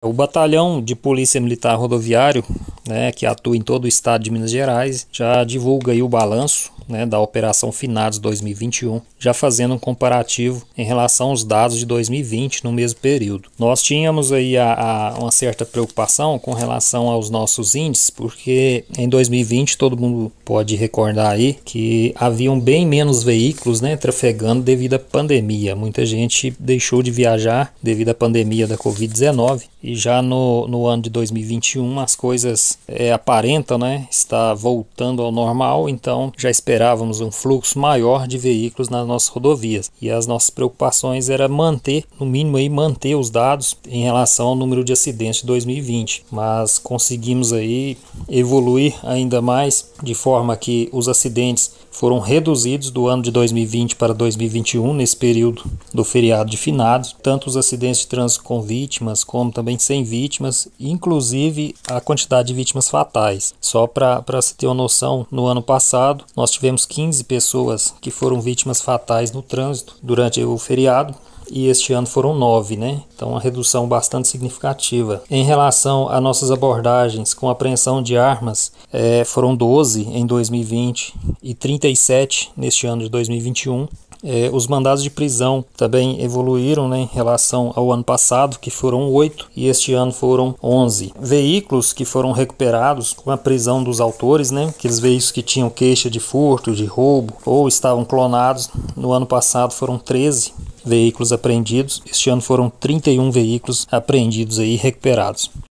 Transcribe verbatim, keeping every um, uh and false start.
O Batalhão de Polícia Militar Rodoviário, né, que atua em todo o estado de Minas Gerais, já divulga aí o balanço, né, da Operação Finados dois mil e vinte e um, já fazendo um comparativo em relação aos dados de dois mil e vinte no mesmo período. Nós tínhamos aí a, a, uma certa preocupação com relação aos nossos índices, porque em dois mil e vinte todo mundo pode recordar aí que haviam bem menos veículos, né, trafegando devido à pandemia. Muita gente deixou de viajar devido à pandemia da covid dezenove. E já no, no ano de dois mil e vinte e um as coisas é, aparentam, né, estar voltando ao normal, então já esperávamos um fluxo maior de veículos nas nossas rodovias. E as nossas preocupações era manter, no mínimo aí, manter os dados em relação ao número de acidentes de dois mil e vinte. Mas conseguimos aí evoluir ainda mais, de forma que os acidentes foram reduzidos do ano de dois mil e vinte para dois mil e vinte e um, nesse período do feriado de finados, tanto os acidentes de trânsito com vítimas, como também sem vítimas, inclusive a quantidade de vítimas fatais. Só para se ter uma noção, no ano passado nós tivemos quinze pessoas que foram vítimas fatais no trânsito durante o feriado, e este ano foram nove, né? Então uma redução bastante significativa. Em relação a nossas abordagens com apreensão de armas, é, foram doze em dois mil e vinte e trinta e sete neste ano de dois mil e vinte e um. É, os mandados de prisão também evoluíram, né, em relação ao ano passado, que foram oito, e este ano foram onze. Veículos que foram recuperados com a prisão dos autores, né, aqueles veículos que tinham queixa de furto, de roubo ou estavam clonados, no ano passado foram treze veículos apreendidos. Este ano foram trinta e um veículos apreendidos e recuperados.